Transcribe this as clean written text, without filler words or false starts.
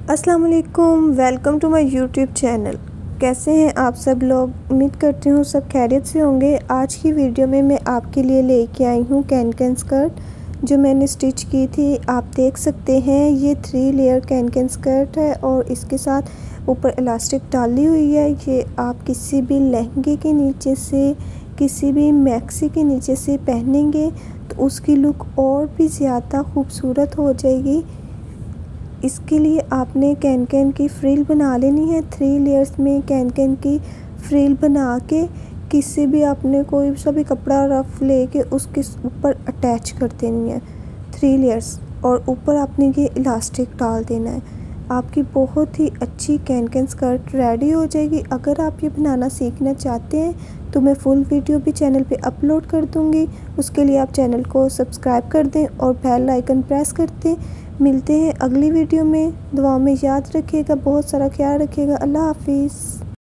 अस्सलाम वालेकुम, welcome to my YouTube channel. कैसे हैं आप सब लोग? उम्मीद करती हूँ सब खैरियत से होंगे। आज की वीडियो में मैं आपके लिए लेके आई हूँ कैन स्कर्ट जो मैंने स्टिच की थी। आप देख सकते हैं ये 3 लेयर कैन स्कर्ट है और इसके साथ ऊपर इलास्टिक डाली हुई है। ये आप किसी भी लहंगे के नीचे से, किसी भी मैक्सी के नीचे से पहनेंगे तो उसकी लुक और भी ज़्यादा खूबसूरत हो जाएगी। इसके लिए आपने कैन की फ्रिल बना लेनी है। 3 लेयर्स में कैन की फ्रिल बना के किसी भी आपने कोई सा भी कपड़ा रफ लेके उसके ऊपर अटैच कर देनी है 3 लेयर्स, और ऊपर आपने ये इलास्टिक डाल देना है। आपकी बहुत ही अच्छी कैन स्कर्ट रेडी हो जाएगी। अगर आप ये बनाना सीखना चाहते हैं तो मैं फुल वीडियो भी चैनल पे अपलोड कर दूँगी। उसके लिए आप चैनल को सब्सक्राइब कर दें और बेल आइकन प्रेस कर दें। मिलते हैं अगली वीडियो में। दुआ में याद रखिएगा, बहुत सारा ख्याल रखिएगा। अल्लाह हाफिज़।